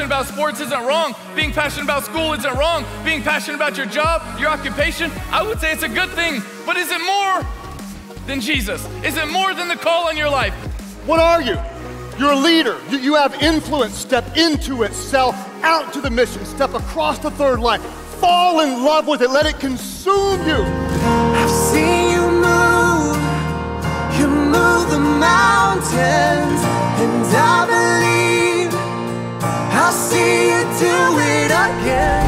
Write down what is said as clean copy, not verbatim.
passionate about sports isn't wrong. Being passionate about school isn't wrong. Being passionate about your job, your occupation, I would say it's a good thing. But is it more than Jesus? Is it more than the call on your life? What are you? You're a leader. You have influence. Step into it. Sell out to the mission. Step across the third line. Fall in love with it. Let it consume you. I've seen you move. You move the mountains, and I believe I'll see you do it again.